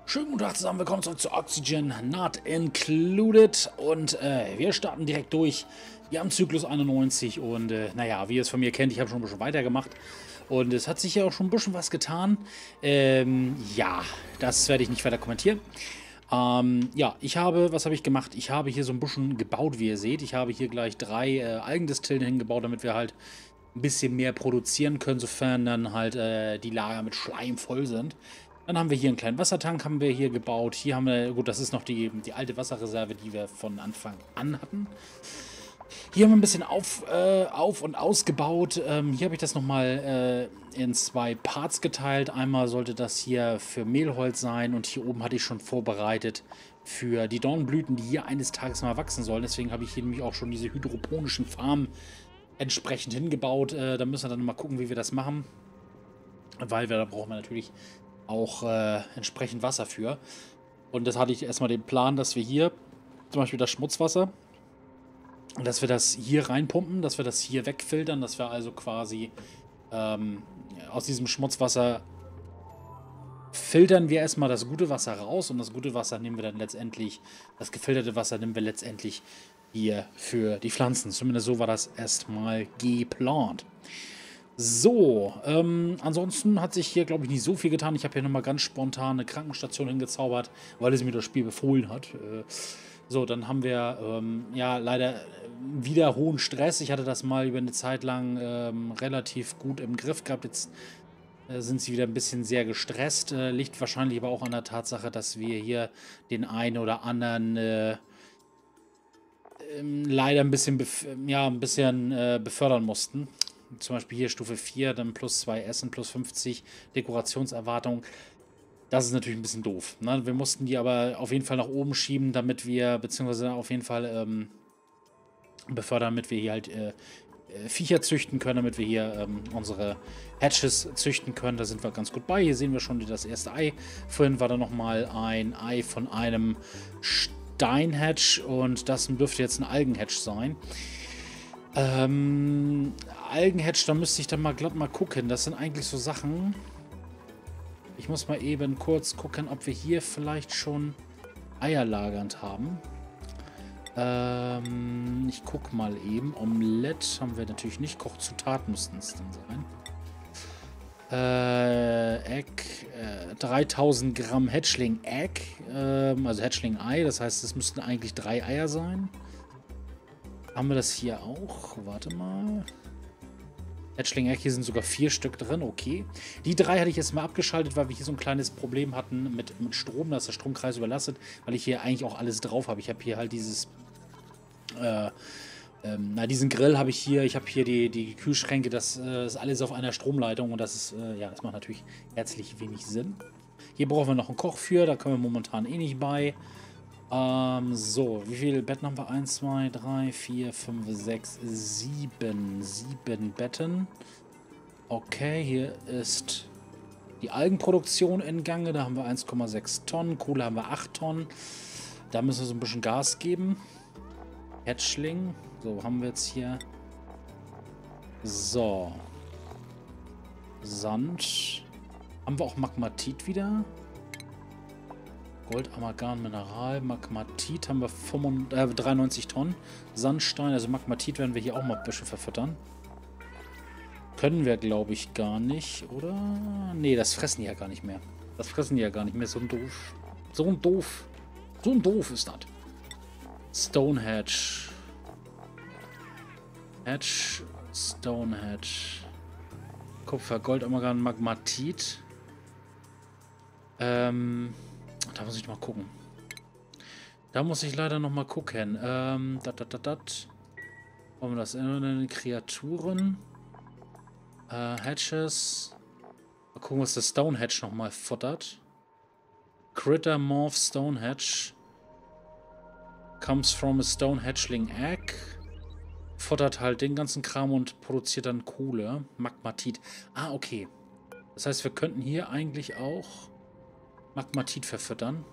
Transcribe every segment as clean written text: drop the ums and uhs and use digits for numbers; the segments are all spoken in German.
Schönen guten Tag zusammen, willkommen zurück zu Oxygen Not Included und wir starten direkt durch. Wir haben Zyklus 91 und naja, wie ihr es von mir kennt, ich habe schon ein bisschen weitergemacht und es hat sich ja auch schon ein bisschen was getan. Ja, das werde ich nicht weiter kommentieren. Ja, was habe ich gemacht? Ich habe hier so ein bisschen gebaut, wie ihr seht. Ich habe hier gleich 3 Algendistillen hingebaut, damit wir halt ein bisschen mehr produzieren können, sofern dann halt die Lager mit Schleim voll sind. Dann haben wir hier einen kleinen Wassertank haben wir hier gebaut. Hier haben wir, gut, das ist noch die alte Wasserreserve, die wir von Anfang an hatten. Hier haben wir ein bisschen auf und ausgebaut. Hier habe ich das nochmal in 2 Parts geteilt. Einmal sollte das hier für Mehlholz sein und hier oben hatte ich schon vorbereitet für die Dornblüten, die hier eines Tages mal wachsen sollen. Deswegen habe ich hier nämlich auch schon diese hydroponischen Farmen entsprechend hingebaut. Da müssen wir dann mal gucken, wie wir das machen. Weil da brauchen wir natürlich auch entsprechend Wasser für. Und das hatte ich erstmal den Plan, dass wir hier zum Beispiel das Schmutzwasser, dass wir das hier reinpumpen, dass wir das hier wegfiltern, dass wir also quasi aus diesem Schmutzwasser filtern wir erstmal das gute Wasser raus und das gute Wasser nehmen wir dann letztendlich, das gefilterte Wasser nehmen wir letztendlich hier für die Pflanzen. Zumindest so war das erstmal geplant. So, ansonsten hat sich hier, glaube ich, nicht so viel getan. Ich habe hier nochmal ganz spontan eine Krankenstation hingezaubert, weil es mir das Spiel befohlen hat. So, dann haben wir, ja, leider wieder hohen Stress. Ich hatte das mal über eine Zeit lang relativ gut im Griff gehabt. Jetzt sind sie wieder ein bisschen sehr gestresst. Liegt wahrscheinlich aber auch an der Tatsache, dass wir hier den einen oder anderen leider ein bisschen, befördern mussten. Zum Beispiel hier Stufe 4, dann plus 2 Essen, plus 50 Dekorationserwartung. Das ist natürlich ein bisschen doof. Ne? Wir mussten die aber auf jeden Fall nach oben schieben, damit wir, beziehungsweise auf jeden Fall befördern, damit wir hier halt Viecher züchten können, damit wir hier unsere Hatches züchten können. Da sind wir ganz gut bei. Hier sehen wir schon das erste Ei. Vorhin war da nochmal ein Ei von einem Steinhatch und das dürfte jetzt ein Algenhatch sein. Algenhatch, da müsste ich dann mal glatt mal gucken. Das sind eigentlich so Sachen. Ich muss mal eben kurz gucken, ob wir hier vielleicht schon Eier lagernd haben. Ich guck mal eben. Omelette haben wir natürlich nicht. Kochzutaten müssten es dann sein. Egg. 3000 Gramm Hatchling Egg. Also Hatchling Ei. Das heißt, es müssten eigentlich 3 Eier sein. Haben wir das hier auch? Warte mal. Hatchling Egg, hier sind sogar 4 Stück drin, okay. Die 3 hatte ich jetzt mal abgeschaltet, weil wir hier so ein kleines Problem hatten mit Strom, dass der Stromkreis überlastet, weil ich hier eigentlich auch alles drauf habe. Ich habe hier halt dieses, diesen Grill habe ich hier, ich habe hier die Kühlschränke, das ist alles auf einer Stromleitung und das ist, ja, das macht natürlich herzlich wenig Sinn. Hier brauchen wir noch einen Koch für, da können wir momentan eh nicht bei. So, wie viele Betten haben wir? 1, 2, 3, 4, 5, 6, 7. 7 Betten. Okay, hier ist die Algenproduktion in Gange. Da haben wir 1,6 Tonnen. Kohle haben wir 8 Tonnen. Da müssen wir so ein bisschen Gas geben. Hatchling. So, haben wir jetzt hier. So. Sand. Haben wir auch Magmatit wieder? Gold, Amalgam, Mineral, Magmatit haben wir 93 Tonnen. Sandstein, also Magmatit werden wir hier auch mal ein bisschen verfüttern. Können wir, glaube ich, gar nicht, oder? Nee, das fressen die ja gar nicht mehr. Das fressen die ja gar nicht mehr. So ein Doof. So ein Doof. So ein Doof ist das. Stonehatch. Hatch, Stonehatch. Kupfer, Gold, Amalgam, Magmatit. Da muss ich mal gucken. Da muss ich leider noch mal gucken. Wollen wir das in Kreaturen? Hatches. Mal gucken, was der Stonehatch noch mal futtert. Critter Morph Stonehatch. Comes from a Stone Hatchling Egg. Futtert halt den ganzen Kram und produziert dann Kohle. Magmatit. Ah, okay. Das heißt, wir könnten hier eigentlich auch Magmatit verfüttern.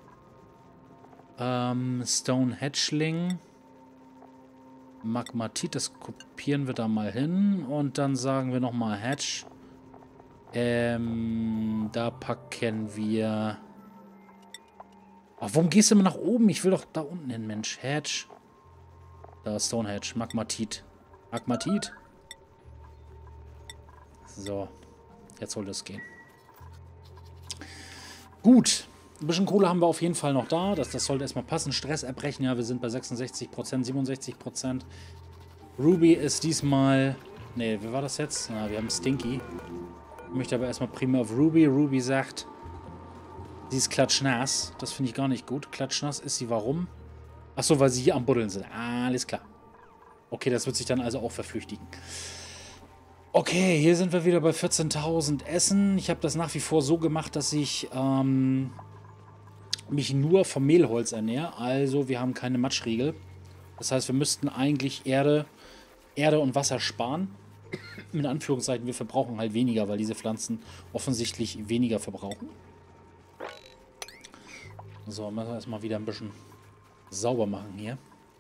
Stone Hatchling. Magmatit, das kopieren wir da mal hin. Und dann sagen wir nochmal Hatch. Da packen wir Ach, warum gehst du immer nach oben? Ich will doch da unten hin, Mensch. Hedge. Da ist Stonehenge. Magmatit. Magmatit. So. Jetzt soll das gehen. Gut. Ein bisschen Kohle haben wir auf jeden Fall noch da. Das sollte erstmal passen. Stress erbrechen. Ja, wir sind bei 66%, 67%. Ruby ist diesmal... Ne, wie war das jetzt? Na, wir haben Stinky. Ich möchte aber erstmal primär auf Ruby. Ruby sagt, sie ist klatschnass. Das finde ich gar nicht gut. Klatschnass ist sie. Warum? Achso, weil sie hier am Buddeln sind. Alles klar. Okay, das wird sich dann also auch verflüchtigen. Okay, hier sind wir wieder bei 14.000 Essen. Ich habe das nach wie vor so gemacht, dass ich mich nur vom Mehlholz ernähre. Also wir haben keine Matschriegel. Das heißt, wir müssten eigentlich Erde und Wasser sparen. Mit Anführungszeichen, wir verbrauchen halt weniger, weil diese Pflanzen offensichtlich weniger verbrauchen. So, müssen wir erstmal wieder ein bisschen sauber machen hier.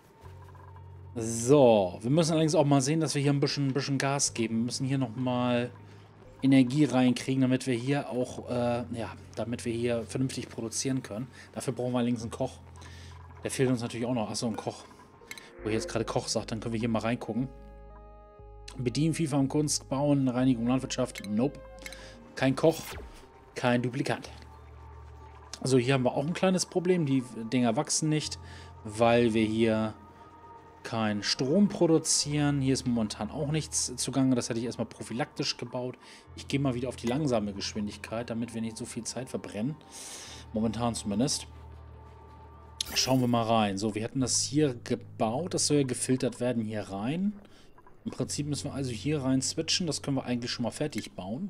So, wir müssen allerdings auch mal sehen, dass wir hier ein bisschen Gas geben. Wir müssen hier nochmal Energie reinkriegen, damit wir hier auch, damit wir hier vernünftig produzieren können. Dafür brauchen wir allerdings einen Koch. Der fehlt uns natürlich auch noch. Achso, ein Koch. Wo ich jetzt gerade Koch sagt, dann können wir hier mal reingucken. Bedienen, Viehfarm, Kunst, Bauen, Reinigung, Landwirtschaft. Nope. Kein Koch, kein Duplikat. Also hier haben wir auch ein kleines Problem. Die Dinger wachsen nicht, weil wir hier keinen Strom produzieren. Hier ist momentan auch nichts zugange. Das hätte ich erstmal prophylaktisch gebaut. Ich gehe mal wieder auf die langsame Geschwindigkeit, damit wir nicht so viel Zeit verbrennen. Momentan zumindest. Schauen wir mal rein. So, wir hatten das hier gebaut. Das soll ja gefiltert werden hier rein. Im Prinzip müssen wir also hier rein switchen. Das können wir eigentlich schon mal fertig bauen.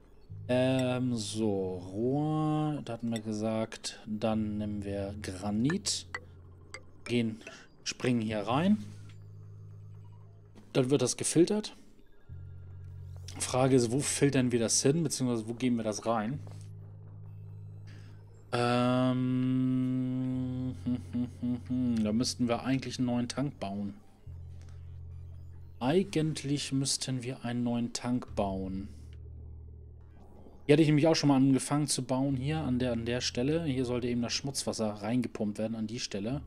So, Rohr. Da hatten wir gesagt, dann nehmen wir Granit. Springen hier rein. Dann wird das gefiltert. Frage ist, wo filtern wir das hin, beziehungsweise wo geben wir das rein? Da müssten wir eigentlich einen neuen Tank bauen. Eigentlich müssten wir einen neuen Tank bauen. Hier hatte ich nämlich auch schon mal angefangen zu bauen, hier an der Stelle. Hier sollte eben das Schmutzwasser reingepumpt werden, an die Stelle.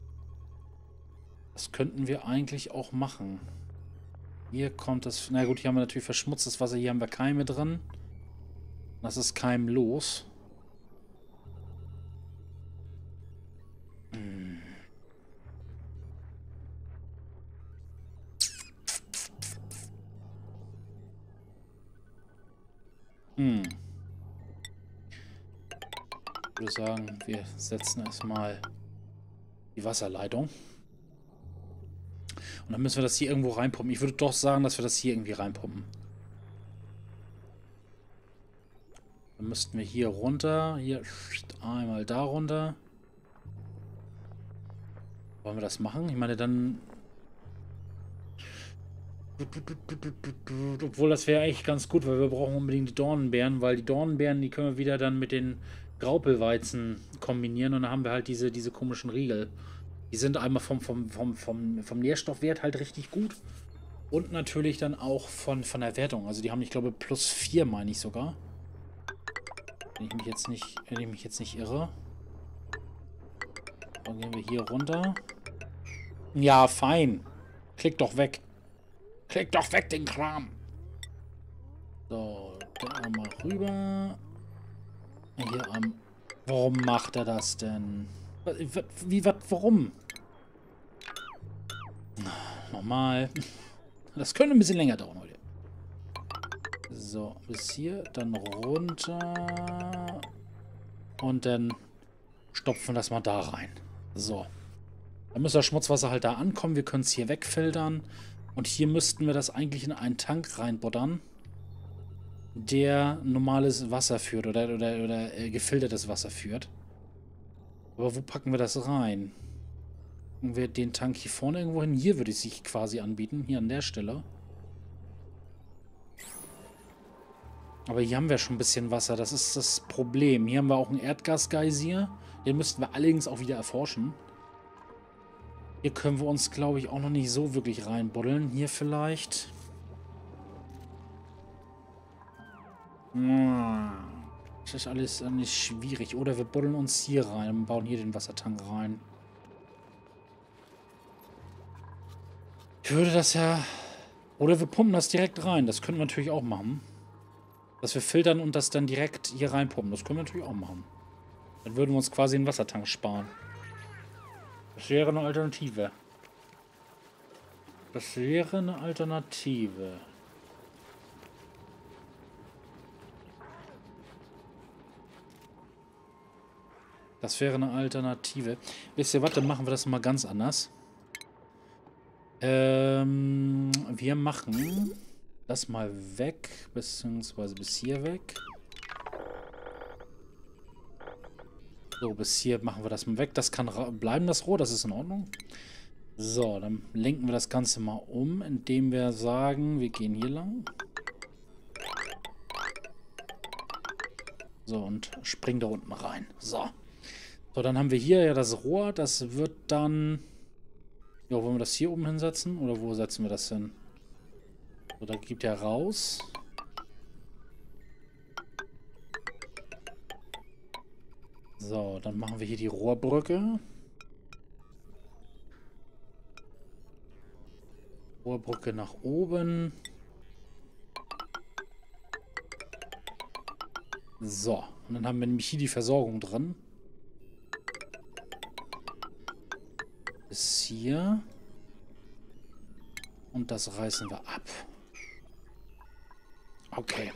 Das könnten wir eigentlich auch machen. Hier kommt das... Na gut, hier haben wir natürlich verschmutztes Wasser. Hier haben wir Keime drin. Das ist keimlos. Ich würde sagen, wir setzen erstmal die Wasserleitung. Und dann müssen wir das hier irgendwo reinpumpen. Ich würde doch sagen, dass wir das hier irgendwie reinpumpen. Dann müssten wir hier runter. Hier einmal da runter. Wollen wir das machen? Ich meine, dann... Obwohl, das wäre echt ganz gut, weil wir brauchen unbedingt die Dornenbeeren, weil die Dornenbeeren, die können wir wieder dann mit den Graupelweizen kombinieren und dann haben wir halt diese komischen Riegel. Die sind einmal vom Nährstoffwert halt richtig gut und natürlich dann auch von der Wertung. Also die haben, ich glaube, +4, meine ich sogar. Wenn ich mich jetzt nicht irre. Dann gehen wir hier runter. Ja, fein. Klick doch weg. Klick doch weg den Kram. So, da mal rüber. Hier am... Warum macht er das denn? Warum? Nochmal. Das könnte ein bisschen länger dauern heute. So, bis hier, dann runter. Und dann stopfen wir das mal da rein. So. Dann muss das Schmutzwasser halt da ankommen. Wir können es hier wegfiltern. Und hier müssten wir das eigentlich in einen Tank reinbuttern, der normales Wasser führt oder gefiltertes Wasser führt. Aber wo packen wir das rein? Packen wir den Tank hier vorne irgendwo hin? Hier würde es sich quasi anbieten, hier an der Stelle. Aber hier haben wir schon ein bisschen Wasser, das ist das Problem. Hier haben wir auch einen Erdgasgeysir, den müssten wir allerdings auch wieder erforschen. Hier können wir uns, glaube ich, auch noch nicht so wirklich reinbuddeln. Hier vielleicht. Das ist alles nicht schwierig. Oder wir buddeln uns hier rein und bauen hier den Wassertank rein. Ich würde das ja... Oder wir pumpen das direkt rein. Das können wir natürlich auch machen. Dass wir filtern und das dann direkt hier reinpumpen. Das können wir natürlich auch machen. Dann würden wir uns quasi einen Wassertank sparen. Das wäre eine Alternative. Das wäre eine Alternative. Das wäre eine Alternative. Wisst ihr was, dann machen wir das mal ganz anders. Wir machen das mal weg, beziehungsweise bis hier weg. So, bis hier machen wir das mal weg. Das kann bleiben, das Rohr, das ist in Ordnung. So, dann lenken wir das Ganze mal um, indem wir sagen, wir gehen hier lang. So, und springen da unten rein. So. So, dann haben wir hier ja das Rohr. Das wird dann... Ja, wollen wir das hier oben hinsetzen? Oder wo setzen wir das hin? So, da geht ja raus. So, dann machen wir hier die Rohrbrücke. Rohrbrücke nach oben. So, und dann haben wir nämlich hier die Versorgung drin. Bis hier. Und das reißen wir ab. Okay.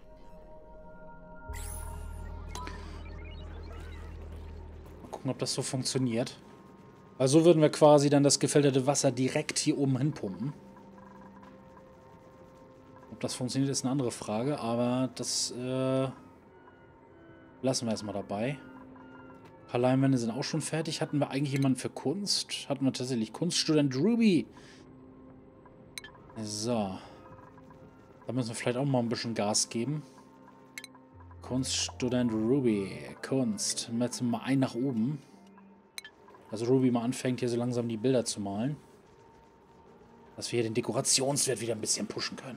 Mal gucken, ob das so funktioniert. Weil so würden wir quasi dann das gefilterte Wasser direkt hier oben hinpumpen. Ob das funktioniert, ist eine andere Frage, aber das lassen wir erstmal dabei. Ein paar Leinwände sind auch schon fertig. Hatten wir eigentlich jemanden für Kunst? Hatten wir tatsächlich Kunststudent Ruby. So. Da müssen wir vielleicht auch mal ein bisschen Gas geben. Kunststudent Ruby. Kunst. Jetzt mal ein nach oben. Dass Ruby mal anfängt, hier so langsam die Bilder zu malen. Dass wir hier den Dekorationswert wieder ein bisschen pushen können.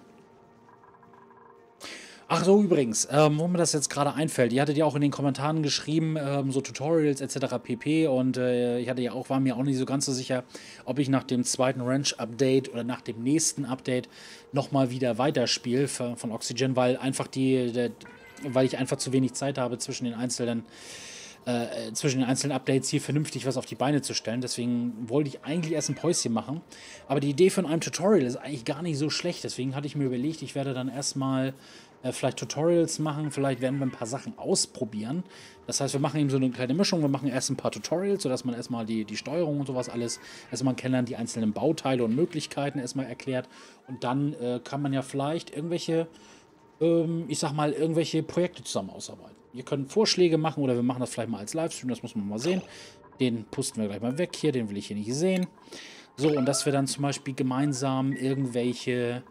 Ach so, übrigens, wo mir das jetzt gerade einfällt, ihr hattet ja auch in den Kommentaren geschrieben, so Tutorials etc. pp. Und ich hatte ja auch, war mir auch nicht so ganz so sicher, ob ich nach dem zweiten Ranch-Update oder nach dem nächsten Update nochmal wieder weiterspiele von Oxygen, weil einfach weil ich einfach zu wenig Zeit habe zwischen den einzelnen Updates hier vernünftig was auf die Beine zu stellen. Deswegen wollte ich eigentlich erst ein Päuschen machen. Aber die Idee von einem Tutorial ist eigentlich gar nicht so schlecht. Deswegen hatte ich mir überlegt, ich werde dann erstmal vielleicht Tutorials machen. Vielleicht werden wir ein paar Sachen ausprobieren. Das heißt, wir machen eben so eine kleine Mischung. Wir machen erst ein paar Tutorials, sodass man erstmal die Steuerung und sowas alles, erstmal kennenlernt, die einzelnen Bauteile und Möglichkeiten erstmal erklärt. Und dann kann man ja vielleicht irgendwelche, ich sag mal, irgendwelche Projekte zusammen ausarbeiten. Ihr könnt Vorschläge machen oder wir machen das vielleicht mal als Livestream, das muss man mal sehen. Den pusten wir gleich mal weg hier, den will ich hier nicht sehen. So, und dass wir dann zum Beispiel gemeinsam irgendwelche,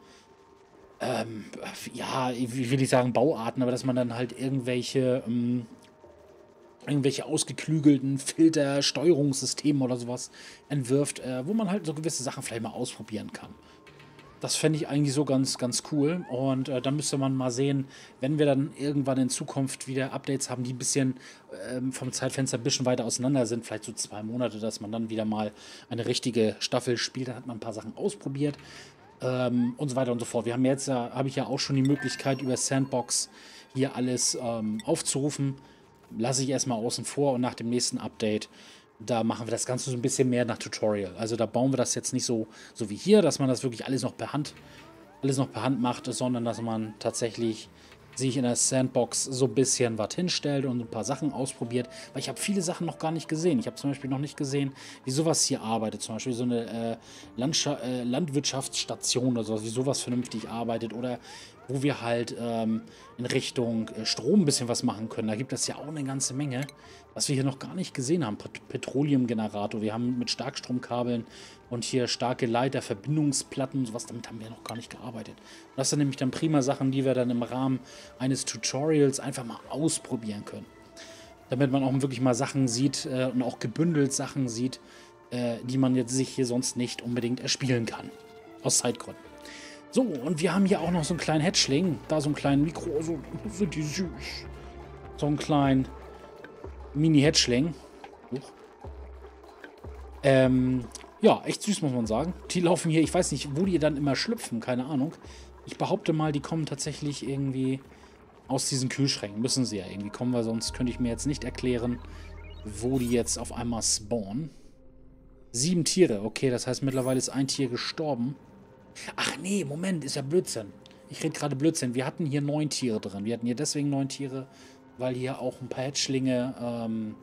ja, wie will ich sagen, Bauarten, aber dass man dann halt irgendwelche ausgeklügelten Filter, Steuerungssysteme oder sowas entwirft, wo man halt so gewisse Sachen vielleicht mal ausprobieren kann. Das fände ich eigentlich so ganz cool. Und dann müsste man mal sehen, wenn wir dann irgendwann in Zukunft wieder Updates haben, die ein bisschen vom Zeitfenster ein bisschen weiter auseinander sind, vielleicht so 2 Monate, dass man dann wieder mal eine richtige Staffel spielt. Da hat man ein paar Sachen ausprobiert und so weiter und so fort. Wir haben jetzt, habe ich ja auch schon die Möglichkeit, über Sandbox hier alles aufzurufen. Lasse ich erstmal außen vor und nach dem nächsten Update da machen wir das Ganze so ein bisschen mehr nach Tutorial. Also da bauen wir das jetzt nicht so wie hier, dass man das wirklich alles noch per Hand macht, sondern dass man tatsächlich sich in der Sandbox so ein bisschen was hinstellt und ein paar Sachen ausprobiert. Weil ich habe viele Sachen noch gar nicht gesehen. Ich habe zum Beispiel noch nicht gesehen, wie sowas hier arbeitet. Zum Beispiel so eine Landwirtschaftsstation oder so, wie sowas vernünftig arbeitet. Oder wo wir halt in Richtung Strom ein bisschen was machen können. Da gibt es ja auch eine ganze Menge, was wir hier noch gar nicht gesehen haben. Petroleumgenerator. Wir haben mit Starkstromkabeln und hier starke Leiter, Verbindungsplatten und sowas. Damit haben wir noch gar nicht gearbeitet. Und das sind nämlich dann prima Sachen, die wir dann im Rahmen eines Tutorials einfach mal ausprobieren können. Damit man auch wirklich mal Sachen sieht und auch gebündelt Sachen sieht, die man jetzt sich hier sonst nicht unbedingt erspielen kann. Aus Zeitgründen. So, und wir haben hier auch noch so einen kleinen Hatchling. Da so einen kleinen Mikro. So sind die süß. So einen kleinen Mini-Hatchling. Ja, echt süß, muss man sagen. Die laufen hier, ich weiß nicht, wo die dann immer schlüpfen, keine Ahnung. Ich behaupte mal, die kommen tatsächlich irgendwie aus diesen Kühlschränken. Müssen sie ja irgendwie kommen, weil sonst könnte ich mir jetzt nicht erklären, wo die jetzt auf einmal spawnen. 7 Tiere, okay, das heißt, mittlerweile ist ein Tier gestorben. Ach nee, Moment, ist ja Blödsinn. Ich rede gerade Blödsinn. Wir hatten hier 9 Tiere drin. Wir hatten hier deswegen 9 Tiere, weil hier auch ein paar Hatchlinge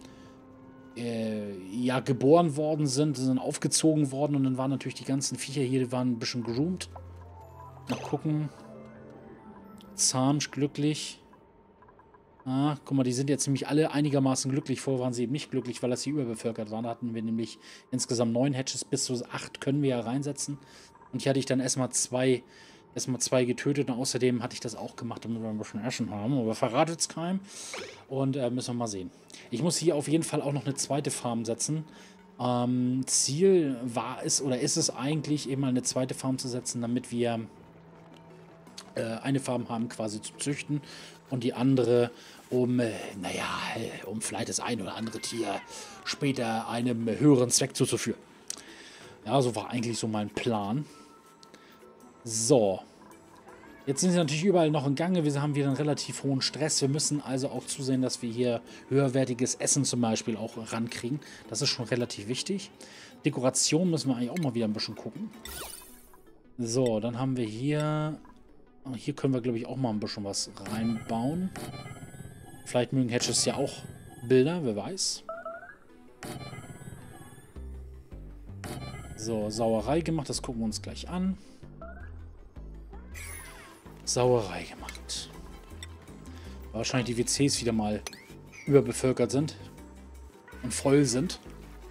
ja, geboren worden sind aufgezogen worden und dann waren natürlich die ganzen Viecher hier, die waren ein bisschen groomed. Mal gucken. Zansch glücklich. Ah, guck mal, die sind jetzt nämlich alle einigermaßen glücklich. Vorher waren sie eben nicht glücklich, weil das hier überbevölkert war. Da hatten wir nämlich insgesamt 9 Hatches, bis zu 8 können wir ja reinsetzen. Und hier hatte ich dann erstmal zwei getötet und außerdem hatte ich das auch gemacht, damit wir ein bisschen Aschen haben. Aber verratet es keinem. Und müssen wir mal sehen. Ich muss hier auf jeden Fall auch noch eine zweite Farm setzen. Ziel war es, oder ist es eigentlich, eben mal eine zweite Farm zu setzen, damit wir eine Farm haben quasi zu züchten und die andere, um, naja, um vielleicht das ein oder andere Tier später einem höheren Zweck zuzuführen. Ja, so war eigentlich so mein Plan. So. Jetzt sind sie natürlich überall noch in Gange. Wir haben wieder einen relativ hohen Stress. Wir müssen also auch zusehen, dass wir hier höherwertiges Essen zum Beispiel auch rankriegen. Das ist schon relativ wichtig. Dekoration müssen wir eigentlich auch mal wieder ein bisschen gucken. So, dann haben wir hier... Hier können wir, glaube ich, auch mal ein bisschen was reinbauen. Vielleicht mögen Hatches ja auch Bilder, wer weiß. So, Sauerei gemacht, das gucken wir uns gleich an. Sauerei gemacht. Wahrscheinlich die WCs wieder mal überbevölkert sind und voll sind.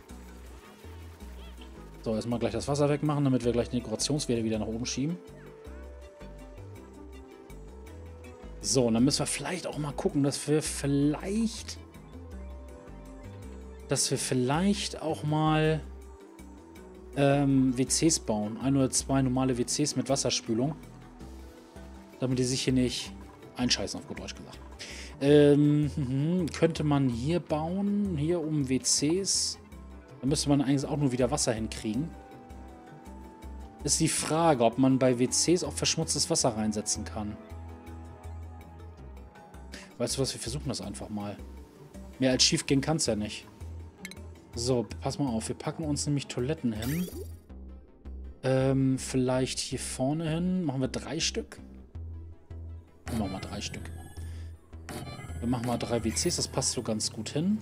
So, erstmal gleich das Wasser wegmachen, damit wir gleich den Dekorationswerte wieder nach oben schieben. So, und dann müssen wir vielleicht auch mal gucken, dass wir vielleicht auch mal WCs bauen. 1 oder 2 normale WCs mit Wasserspülung. Damit die sich hier nicht einscheißen, auf gut Deutsch gesagt. Könnte man hier bauen, hier um WCs. Da müsste man eigentlich auch nur wieder Wasser hinkriegen. Ist die Frage, ob man bei WCs auch verschmutztes Wasser reinsetzen kann. Weißt du was, wir versuchen das einfach mal. Mehr als schief gehen kann es ja nicht. So, pass mal auf. Wir packen uns nämlich Toiletten hin. Vielleicht hier vorne hin. Machen wir 3 Stück. Wir machen mal 3 Stück. Wir machen mal 3 WCs. Das passt so ganz gut hin.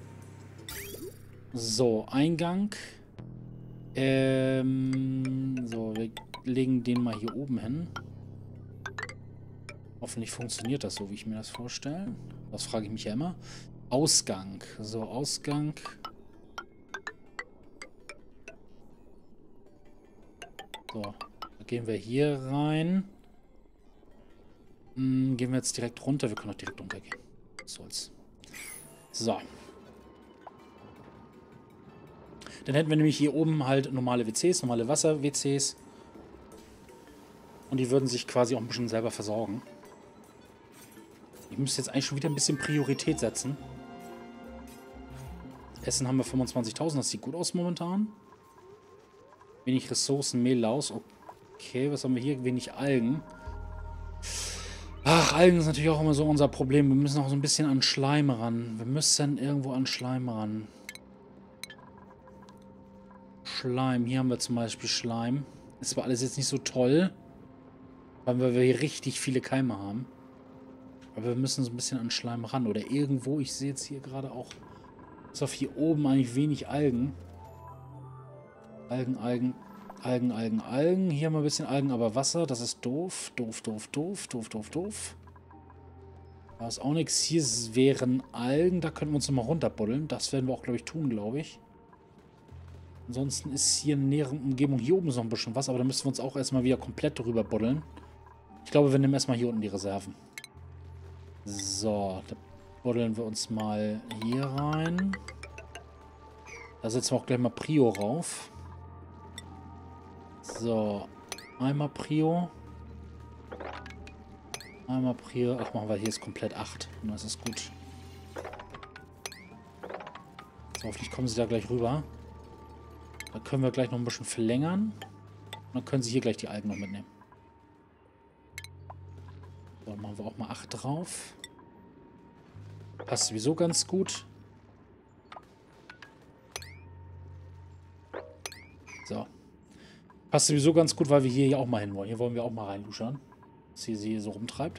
So, Eingang. So, wir legen den mal hier oben hin. Hoffentlich funktioniert das so, wie ich mir das vorstelle. Das frage ich mich ja immer. Ausgang. So, Ausgang. So, da gehen wir hier rein. Gehen wir jetzt direkt runter. Wir können auch direkt runtergehen. Was soll's. So. Dann hätten wir nämlich hier oben halt normale WCs, normale Wasser-WCs. Und die würden sich quasi auch ein bisschen selber versorgen. Ich müsste jetzt eigentlich schon wieder ein bisschen Priorität setzen. Essen haben wir 25.000, das sieht gut aus momentan. Wenig Ressourcen, Mehl, Laus. Okay, was haben wir hier? Wenig Algen. Ach, Algen ist natürlich auch immer so unser Problem. Wir müssen auch so ein bisschen an Schleim ran. Wir müssen irgendwo an Schleim ran. Schleim. Hier haben wir zum Beispiel Schleim. Ist zwar alles jetzt nicht so toll, weil wir hier richtig viele Keime haben. Aber wir müssen so ein bisschen an Schleim ran. Oder irgendwo, ich sehe jetzt hier gerade auch, ist auf hier oben eigentlich wenig Algen. Algen. Hier haben wir ein bisschen Algen, aber Wasser, das ist doof. Doof. Da ist auch nichts. Hier wären Algen, da könnten wir uns nochmal runterbuddeln. Das werden wir auch, glaube ich, tun, glaube ich. Ansonsten ist hier in der näheren Umgebung, hier oben ist noch ein bisschen was, aber da müssen wir uns auch erstmal wieder komplett drüber buddeln. Ich glaube, wir nehmen erstmal hier unten die Reserven. So, da buddeln wir uns mal hier rein. Da setzen wir auch gleich mal Prio rauf. So, einmal Prio. Einmal Prio. Ach, machen wir hier jetzt komplett 8. Und das ist gut. So, hoffentlich kommen sie da gleich rüber. Da können wir gleich noch ein bisschen verlängern. Und dann können sie hier gleich die Algen noch mitnehmen. So, machen wir auch mal 8 drauf. Passt sowieso ganz gut. So. Passt sowieso ganz gut, weil wir hier ja auch mal hin wollen. Hier wollen wir auch mal reinluschern. Dass hier sie so rumtreibt.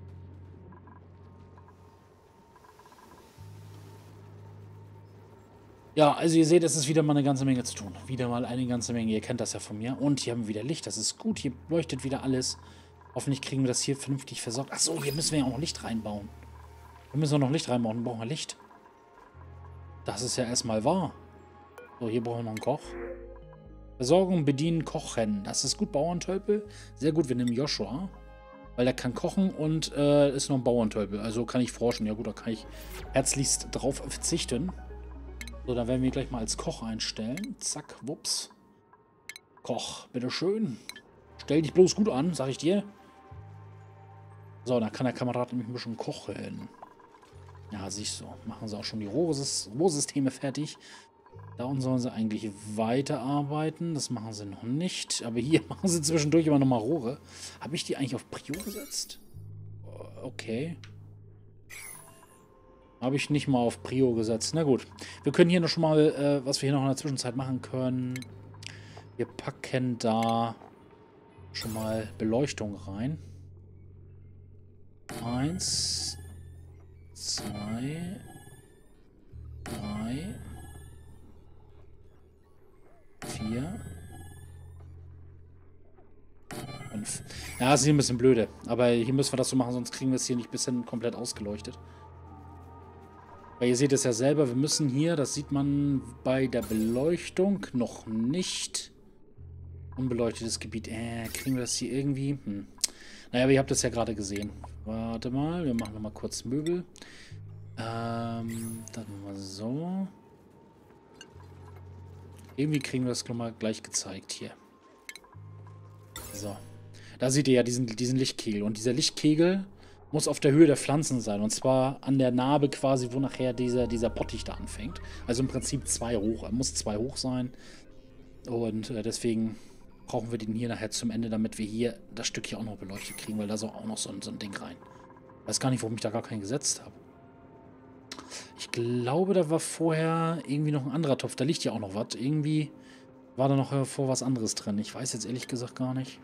Ja, also ihr seht, es ist wieder mal eine ganze Menge zu tun. Wieder mal eine ganze Menge. Ihr kennt das ja von mir. Und hier haben wir wieder Licht. Das ist gut. Hier leuchtet wieder alles. Hoffentlich kriegen wir das hier vernünftig versorgt. Achso, hier müssen wir ja auch noch Licht reinbauen. Wir müssen auch noch Licht reinbauen. Dann brauchen wir Licht. Das ist ja erstmal wahr. So, hier brauchen wir noch einen Koch. Versorgung, bedienen, kochen. Das ist gut, Bauerntölpel. Sehr gut, wir nehmen Joshua. Weil der kann kochen und ist noch ein Bauerntölpel. Also kann ich forschen. Ja gut, da kann ich herzlichst drauf verzichten. So, dann werden wir gleich mal als Koch einstellen. Zack, wups. Koch, bitteschön. Stell dich bloß gut an, sag ich dir. So, dann kann der Kamerad nämlich ein bisschen kochen. Ja, siehst du. Machen sie auch schon die Rohrsysteme fertig. Da unten sollen sie eigentlich weiterarbeiten. Das machen sie noch nicht. Aber hier machen sie zwischendurch immer nochmal Rohre. Habe ich die eigentlich auf Prio gesetzt? Okay. Habe ich nicht mal auf Prio gesetzt. Na gut. Wir können hier noch schon mal, was wir hier noch in der Zwischenzeit machen können. Wir packen da schon mal Beleuchtung rein. 1, 2, 3, 4, 5. Ja, das ist hier ein bisschen blöde. Aber hier müssen wir das so machen, sonst kriegen wir es hier nicht bis hin komplett ausgeleuchtet. Weil ihr seht es ja selber, wir müssen hier, das sieht man bei der Beleuchtung noch nicht. Unbeleuchtetes Gebiet. Kriegen wir das hier irgendwie? Naja, aber ihr habt das ja gerade gesehen. Warte mal, wir machen nochmal kurz Möbel. Dann machen wir so. Irgendwie kriegen wir das nochmal gleich gezeigt hier. So. Da seht ihr ja diesen Lichtkegel. Und dieser Lichtkegel muss auf der Höhe der Pflanzen sein. Und zwar an der Narbe quasi, wo nachher dieser Bottich da anfängt. Also im Prinzip 2 hoch. Er muss 2 hoch sein. Und deswegen brauchen wir den hier nachher zum Ende, damit wir hier das Stück hier auch noch beleuchtet kriegen. Weil da soll auch noch so ein Ding rein. Ich weiß gar nicht, warum ich da gar keinen gesetzt habe. Ich glaube, da war vorher irgendwie noch ein anderer Topf. Da liegt ja auch noch was. Irgendwie war da noch vor was anderes drin. Ich weiß jetzt ehrlich gesagt gar nicht.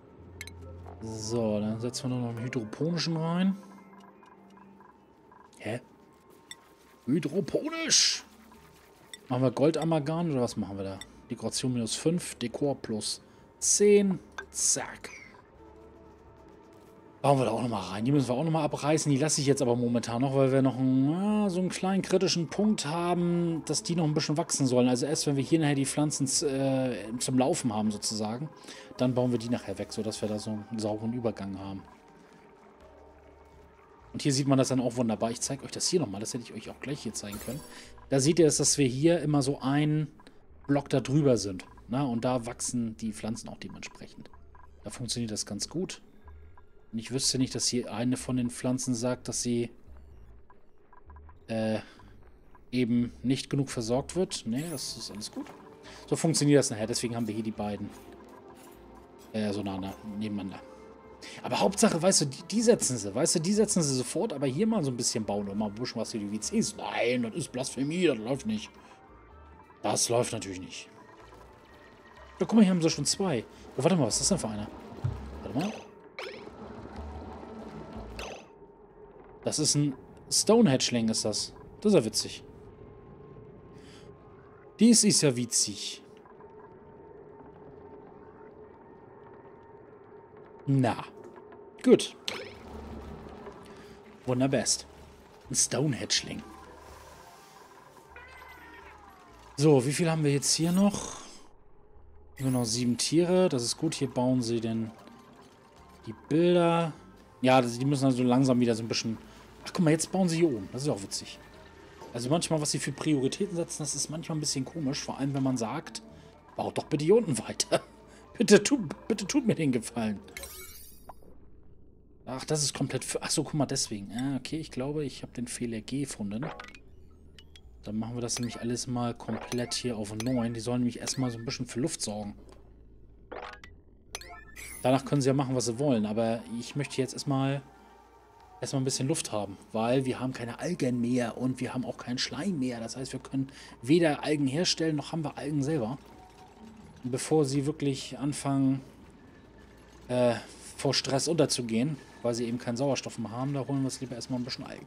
So, dann setzen wir noch einen hydroponischen rein. Hä? Hydroponisch! Machen wir Goldamalgam oder was machen wir da? Dekoration minus 5, Dekor plus 10. Zack. Bauen wir da auch nochmal rein. Die müssen wir auch nochmal abreißen. Die lasse ich jetzt aber momentan noch, weil wir noch so einen kleinen kritischen Punkt haben, dass die noch ein bisschen wachsen sollen. Also erst wenn wir hier nachher die Pflanzen zum Laufen haben sozusagen, dann bauen wir die nachher weg, sodass wir da so einen sauberen Übergang haben. Und hier sieht man das dann auch wunderbar. Ich zeige euch das hier nochmal. Das hätte ich euch auch gleich hier zeigen können. Da seht ihr es, dass wir hier immer so ein Block da drüber sind. Na, und da wachsen die Pflanzen auch dementsprechend. Da funktioniert das ganz gut. Und ich wüsste nicht, dass hier eine von den Pflanzen sagt, dass sie eben nicht genug versorgt wird. Ne, das ist alles gut. So funktioniert das nachher. Deswegen haben wir hier die beiden so nebeneinander. Aber Hauptsache, weißt du, die setzen sie. Weißt du, die setzen sie sofort. Aber hier mal so ein bisschen bauen und mal ein bisschen was für die WCs. Nein, das ist Blasphemie. Das läuft nicht. Das läuft natürlich nicht. Ja, guck mal, hier haben sie schon 2. Oh, warte mal, was ist das denn für einer? Warte mal. Das ist ein Stone-Hatchling, ist das. Das ist ja witzig. Dies ist ja witzig. Na. Gut. Wunderbest. Ein Stone-Hatchling. So, wie viel haben wir jetzt hier noch? Nur noch 7 Tiere. Das ist gut. Hier bauen sie denn die Bilder. Ja, die müssen also langsam wieder so ein bisschen... Ach, guck mal, jetzt bauen sie hier oben. Das ist auch witzig. Also manchmal, was sie für Prioritäten setzen, das ist manchmal ein bisschen komisch. Vor allem, wenn man sagt, baut doch bitte hier unten weiter. bitte tut mir den Gefallen. Ach, das ist komplett... Ach so, guck mal, deswegen. Ah, okay, ich glaube, ich habe den Fehler gefunden. Dann machen wir das nämlich alles mal komplett hier auf 9. Die sollen nämlich erstmal so ein bisschen für Luft sorgen. Danach können sie ja machen, was sie wollen, aber ich möchte jetzt erstmal ein bisschen Luft haben, weil wir haben keine Algen mehr und wir haben auch keinen Schleim mehr. Das heißt, wir können weder Algen herstellen, noch haben wir Algen selber. Und bevor sie wirklich anfangen, vor Stress unterzugehen, weil sie eben keinen Sauerstoff mehr haben, da holen wir uns lieber erstmal ein bisschen Algen.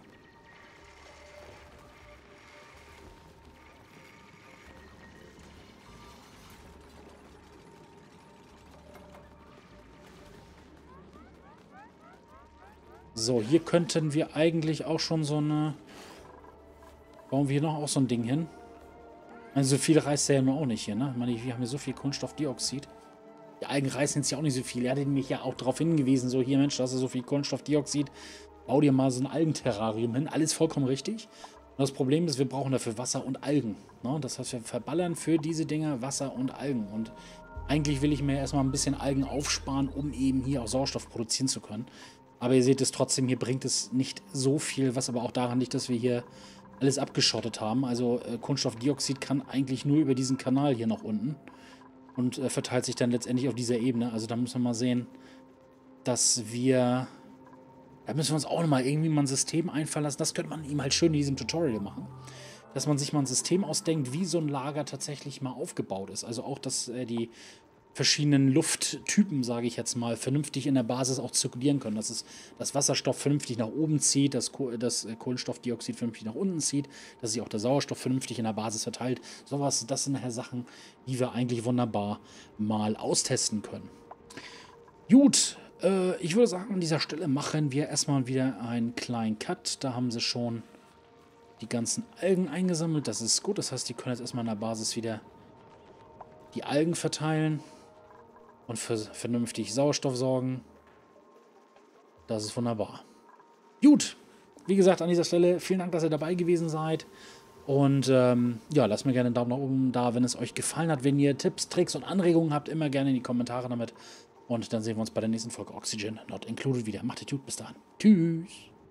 So, hier könnten wir eigentlich auch schon so eine... Bauen wir hier noch auch so ein Ding hin? Also so viel reißt der ja nur auch nicht hier, ne? Ich meine, wir haben hier so viel Kohlenstoffdioxid. Die Algen reißen jetzt ja auch nicht so viel. Er hat mich ja auch darauf hingewiesen, so hier, Mensch, da hast du so viel Kohlenstoffdioxid. Bau dir mal so ein Algenterrarium hin. Alles vollkommen richtig. Und das Problem ist, wir brauchen dafür Wasser und Algen. Ne? Das heißt, wir verballern für diese Dinger Wasser und Algen. Und eigentlich will ich mir erstmal ein bisschen Algen aufsparen, um eben hier auch Sauerstoff produzieren zu können. Aber ihr seht es trotzdem, hier bringt es nicht so viel, was aber auch daran liegt, dass wir hier alles abgeschottet haben. Also Kohlenstoffdioxid kann eigentlich nur über diesen Kanal hier nach unten und verteilt sich dann letztendlich auf dieser Ebene. Also da müssen wir mal sehen, dass wir... Da müssen wir uns auch nochmal irgendwie mal ein System einfallen lassen. Das könnte man ihm halt schön in diesem Tutorial machen. Dass man sich mal ein System ausdenkt, wie so ein Lager tatsächlich mal aufgebaut ist. Also auch, dass die verschiedenen Lufttypen, sage ich jetzt mal, vernünftig in der Basis auch zirkulieren können. Dass es das Wasserstoff vernünftig nach oben zieht, das Kohlenstoffdioxid vernünftig nach unten zieht, dass sich auch der Sauerstoff vernünftig in der Basis verteilt. Sowas, das sind nachher Sachen, die wir eigentlich wunderbar mal austesten können. Gut, ich würde sagen, an dieser Stelle machen wir erstmal wieder einen kleinen Cut. Da haben sie schon die ganzen Algen eingesammelt. Das ist gut, das heißt, die können jetzt erstmal in der Basis wieder die Algen verteilen und für vernünftig Sauerstoff sorgen. Das ist wunderbar. Gut, wie gesagt, an dieser Stelle vielen Dank, dass ihr dabei gewesen seid. Und ja, lasst mir gerne einen Daumen nach oben da, wenn es euch gefallen hat. Wenn ihr Tipps, Tricks und Anregungen habt, immer gerne in die Kommentare damit. Und dann sehen wir uns bei der nächsten Folge Oxygen Not Included wieder. Macht es gut, bis dann. Tschüss.